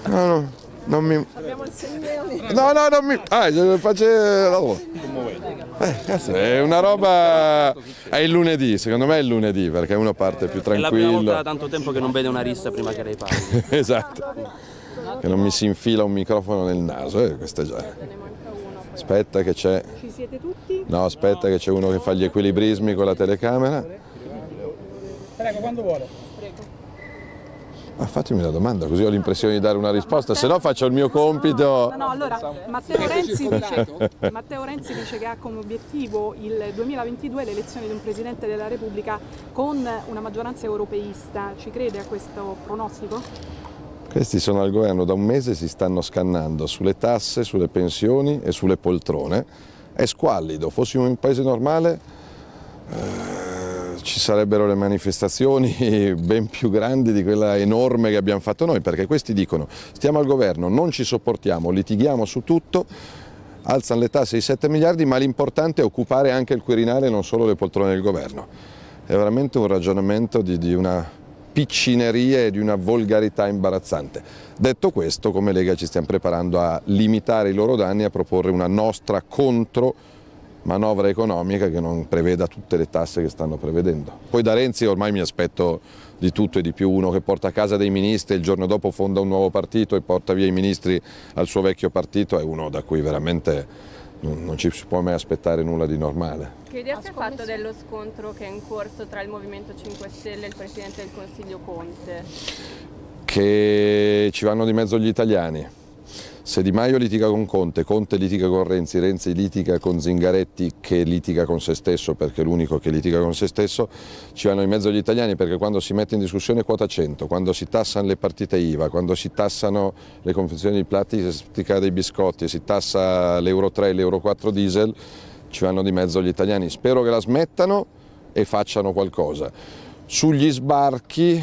No, no, non mi... Abbiamo il segnale. No, no, non mi... Cazzo, è una roba... È il lunedì, secondo me è il lunedì, perché uno parte più tranquillo. È la prima volta da tanto tempo che non vede una rissa prima che lei parli. Esatto. Che non mi si infila un microfono nel naso, questo è già... Aspetta che c'è... Ci siete tutti? No, aspetta che c'è uno che fa gli equilibrismi con la telecamera. Prego, quando vuole. Prego. Ma fatemi una domanda, così ho l'impressione di dare una risposta, se no faccio il mio compito. No, allora, Matteo Renzi dice che ha come obiettivo il 2022 l'elezione di un Presidente della Repubblica con una maggioranza europeista. Ci crede a questo pronostico? Questi sono al governo da un mese, si stanno scannando sulle tasse, sulle pensioni e sulle poltrone. È squallido, fossimo in un paese normale ci sarebbero le manifestazioni ben più grandi di quella enorme che abbiamo fatto noi, perché questi dicono stiamo al governo, non ci sopportiamo, litighiamo su tutto, alzano le tasse di 7 miliardi, ma l'importante è occupare anche il Quirinale e non solo le poltrone del governo. È veramente un ragionamento di una piccineria e di una volgarità imbarazzante. Detto questo, come Lega ci stiamo preparando a limitare i loro danni e a proporre una nostra manovra economica che non preveda tutte le tasse che stanno prevedendo. Poi da Renzi ormai mi aspetto di tutto e di più, uno che porta a casa dei ministri e il giorno dopo fonda un nuovo partito e porta via i ministri al suo vecchio partito, è uno da cui veramente non ci si può mai aspettare nulla di normale. Che idea si è fatto dello scontro che è in corso tra il Movimento 5 Stelle e il Presidente del Consiglio Conte? Che ci vanno di mezzo gli italiani. Se Di Maio litiga con Conte, Conte litiga con Renzi, Renzi litiga con Zingaretti che litiga con se stesso perché è l'unico che litiga con se stesso, ci vanno di mezzo gli italiani perché quando si mette in discussione quota 100, quando si tassano le partite IVA, quando si tassano le confezioni di plastica dei biscotti, si tassa l'Euro 3 e l'Euro 4 diesel, ci vanno di mezzo gli italiani. Spero che la smettano e facciano qualcosa. Sugli sbarchi,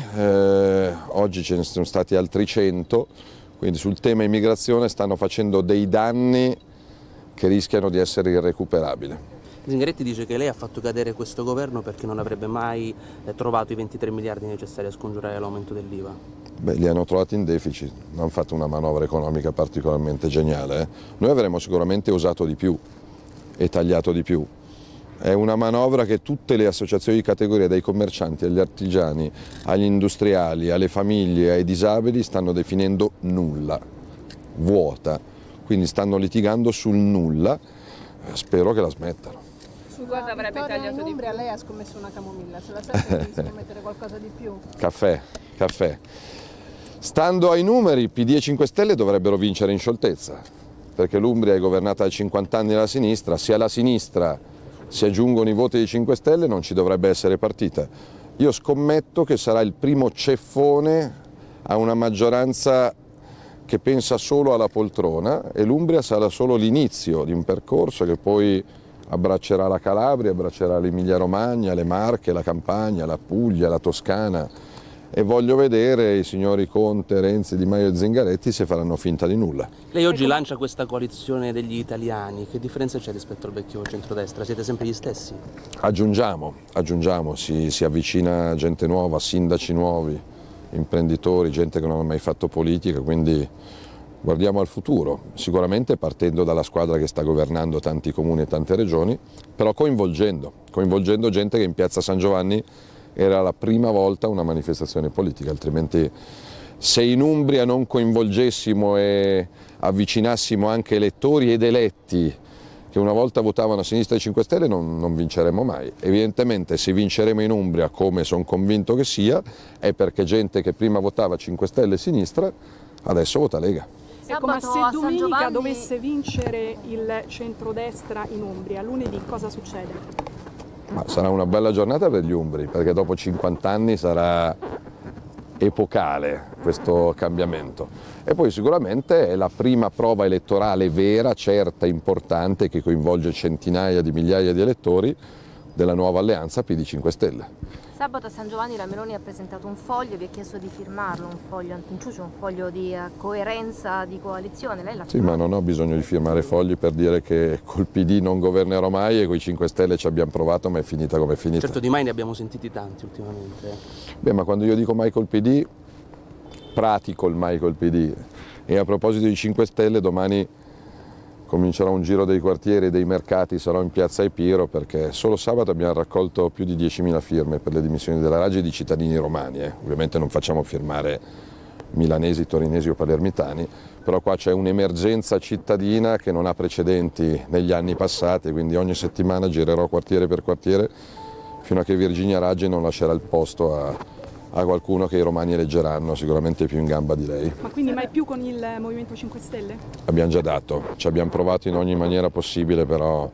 oggi ce ne sono stati altri 100, quindi sul tema immigrazione stanno facendo dei danni che rischiano di essere irrecuperabili. Zingaretti dice che lei ha fatto cadere questo governo perché non avrebbe mai trovato i 23 miliardi necessari a scongiurare l'aumento dell'IVA. Beh, li hanno trovati in deficit, non hanno fatto una manovra economica particolarmente geniale. Noi avremmo sicuramente usato di più e tagliato di più. È una manovra che tutte le associazioni di categoria, dai commercianti agli artigiani, agli industriali, alle famiglie, ai disabili, stanno definendo nulla, vuota, quindi stanno litigando sul nulla, spero che la smettano. Su cosa avrebbe tagliato di più? Lei ha scommesso una camomilla, se la serve di scommettere qualcosa di più? Caffè, caffè. Stando ai numeri, PD e 5 Stelle dovrebbero vincere in scioltezza, perché l'Umbria è governata da 50 anni dalla sinistra, se alla sinistra si aggiungono i voti dei 5 Stelle non ci dovrebbe essere partita. Io scommetto che sarà il primo ceffone a una maggioranza che pensa solo alla poltrona e l'Umbria sarà solo l'inizio di un percorso che poi abbraccerà la Calabria, abbraccerà l'Emilia Romagna, le Marche, la Campania, la Puglia, la Toscana. E voglio vedere i signori Conte, Renzi, Di Maio e Zingaretti se faranno finta di nulla. Lei oggi lancia questa coalizione degli italiani, che differenza c'è rispetto al vecchio centrodestra? Siete sempre gli stessi? Aggiungiamo, si avvicina gente nuova, sindaci nuovi, imprenditori, gente che non ha mai fatto politica, quindi guardiamo al futuro, sicuramente partendo dalla squadra che sta governando tanti comuni e tante regioni, però coinvolgendo gente che in piazza San Giovanni era la prima volta una manifestazione politica, altrimenti se in Umbria non coinvolgessimo e avvicinassimo anche elettori ed eletti che una volta votavano a sinistra dei 5 Stelle non vinceremo mai. Evidentemente se vinceremo in Umbria, come sono convinto che sia, è perché gente che prima votava 5 Stelle e sinistra adesso vota Lega. Ecco, ma se domenica dovesse vincere il centrodestra in Umbria, lunedì cosa succede? Ma sarà una bella giornata per gli umbri, perché dopo 50 anni sarà epocale questo cambiamento. E poi sicuramente è la prima prova elettorale vera, certa, importante, che coinvolge centinaia di migliaia di elettori della nuova alleanza PD 5 Stelle. Sabato a San Giovanni la Meloni ha presentato un foglio, vi ha chiesto di firmarlo, un foglio antinciuccio, un foglio di coerenza di coalizione. Lei l'ha Sì, ma non ho bisogno di firmare fogli per dire che col PD non governerò mai e con i 5 Stelle ci abbiamo provato, ma è finita come è finita. Certo, di mai ne abbiamo sentiti tanti ultimamente. Beh, ma quando io dico mai col PD pratico ormai col PD. E a proposito di 5 Stelle, domani comincerà un giro dei quartieri e dei mercati, sarò in piazza Epiro perché solo sabato abbiamo raccolto più di 10.000 firme per le dimissioni della Raggi di cittadini romani. Ovviamente non facciamo firmare milanesi, torinesi o palermitani, però qua c'è un'emergenza cittadina che non ha precedenti negli anni passati, quindi ogni settimana girerò quartiere per quartiere fino a che Virginia Raggi non lascerà il posto a qualcuno che i romani eleggeranno, sicuramente più in gamba di lei. Ma quindi mai più con il Movimento 5 Stelle? Abbiamo già dato, ci abbiamo provato in ogni maniera possibile, però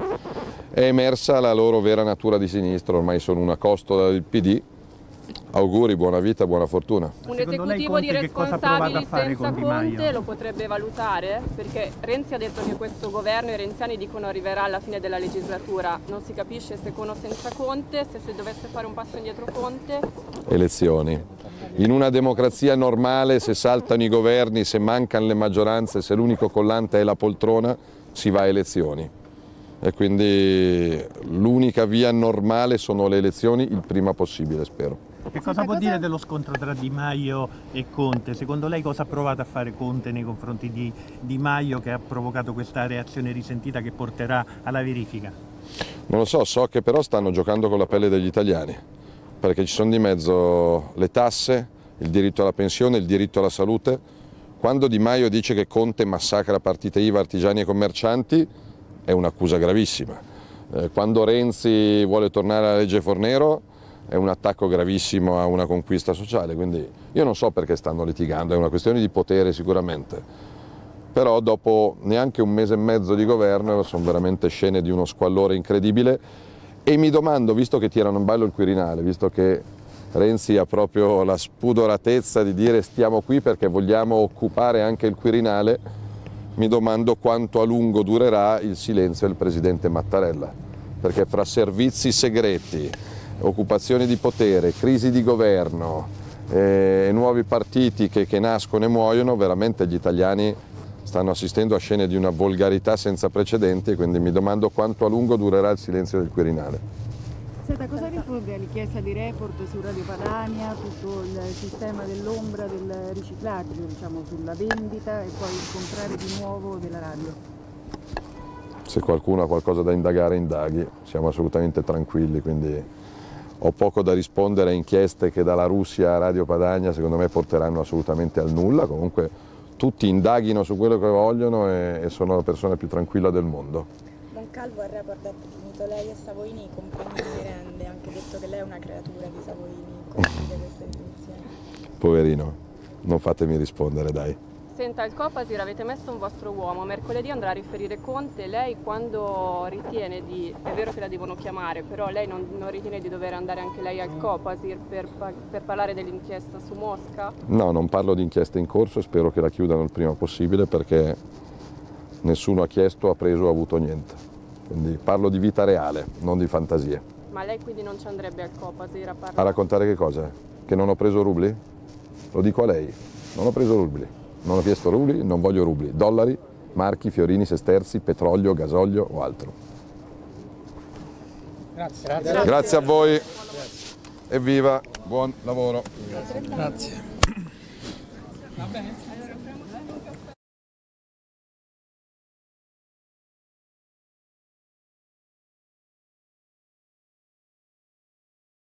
è emersa la loro vera natura di sinistra, ormai sono una costola del PD. Auguri, buona vita, buona fortuna. Un esecutivo di responsabili senza Conte lo potrebbe valutare? Perché Renzi ha detto che questo governo e i renziani dicono arriverà alla fine della legislatura. Non si capisce se con o senza Conte, se dovesse fare un passo indietro Conte. Elezioni. In una democrazia normale, se saltano i governi, se mancano le maggioranze, se l'unico collante è la poltrona, si va a elezioni. E quindi l'unica via normale sono le elezioni il prima possibile, spero. Che cosa può dire dello scontro tra Di Maio e Conte? Secondo lei cosa ha provato a fare Conte nei confronti di Di Maio che ha provocato questa reazione risentita che porterà alla verifica? Non lo so, so che però stanno giocando con la pelle degli italiani, perché ci sono di mezzo le tasse, il diritto alla pensione, il diritto alla salute. Quando Di Maio dice che Conte massacra partite IVA, artigiani e commercianti, è un'accusa gravissima. Quando Renzi vuole tornare alla legge Fornero, è un attacco gravissimo a una conquista sociale, quindi io non so perché stanno litigando, è una questione di potere sicuramente, però dopo neanche un mese e mezzo di governo sono veramente scene di uno squallore incredibile e mi domando, visto che tirano in ballo il Quirinale, visto che Renzi ha proprio la spudoratezza di dire stiamo qui perché vogliamo occupare anche il Quirinale, mi domando quanto a lungo durerà il silenzio del presidente Mattarella, perché fra servizi segreti, occupazioni di potere, crisi di governo, nuovi partiti che nascono e muoiono, veramente gli italiani stanno assistendo a scene di una volgarità senza precedenti e quindi mi domando quanto a lungo durerà il silenzio del Quirinale. Senta, cosa risponde all'inchiesta di Report su Radio Padania, tutto il sistema dell'ombra del riciclaggio, diciamo, sulla vendita e poi il comprare di nuovo della radio? Se qualcuno ha qualcosa da indagare, indaghi, siamo assolutamente tranquilli, quindi ho poco da rispondere a inchieste che dalla Russia a Radio Padania secondo me porteranno assolutamente al nulla, comunque tutti indaghino su quello che vogliono e sono la persona più tranquilla del mondo. Don Calvo al Report ha definito lei e Savoini compagni di merende, ha anche detto che lei è una creatura di Savoini, condivide queste definizioni. Poverino, non fatemi rispondere, dai. Senta, al Copasir avete messo un vostro uomo, mercoledì andrà a riferire Conte, lei quando ritiene di, è vero che la devono chiamare, però lei non ritiene di dover andare anche lei al Copasir per parlare dell'inchiesta su Mosca? No, non parlo di inchieste in corso e spero che la chiudano il prima possibile perché nessuno ha chiesto, ha preso, ha avuto niente. Quindi parlo di vita reale, non di fantasie. Ma lei quindi non ci andrebbe al Copasir a parlare? A raccontare che cosa? Che non ho preso rubli? Lo dico a lei, non ho preso rubli. Non ho chiesto rubli, non voglio rubli, dollari, marchi, fiorini, sesterzi, petrolio, gasolio o altro. Grazie. Grazie a voi, evviva, buon lavoro. Grazie.